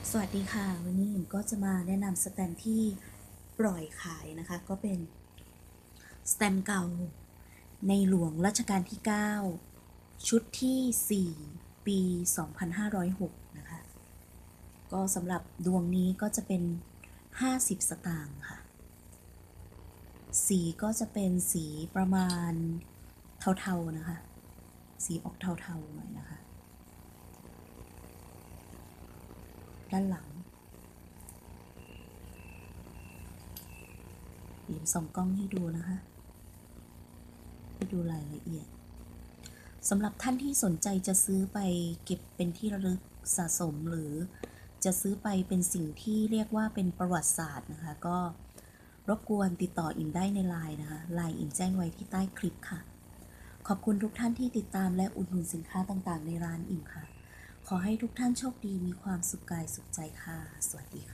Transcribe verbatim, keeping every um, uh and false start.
สวัสดีค่ะวันนี้ผมก็จะมาแนะนำสแตมป์ที่ปล่อยขายนะคะก็เป็นสแตมป์เก่าในหลวงรัชกาลที่เก้าชุดที่สี่ปีสองพันห้าร้อยหกนะคะก็สำหรับดวงนี้ก็จะเป็นห้าสิบสตางค์ค่ะสีก็จะเป็นสีประมาณเทาๆนะคะสีออกเทาๆหน่อยนะคะด้านหลังเดี๋ยวส่องกล้องให้ดูนะคะให้ดูรายละเอียดสำหรับท่านที่สนใจจะซื้อไปเก็บเป็นที่ระลึกสะสมหรือจะซื้อไปเป็นสิ่งที่เรียกว่าเป็นประวัติศาสตร์นะคะก็รบกวนติดต่ออิมได้ในไลน์นะคะไลน์อิมแจ้งไว้ที่ใต้คลิปค่ะขอบคุณทุกท่านที่ติดตามและอุดหนุนสินค้าต่างๆในร้านอิมค่ะขอให้ทุกท่านโชคดีมีความสุขกายสุขใจค่ะสวัสดีค่ะ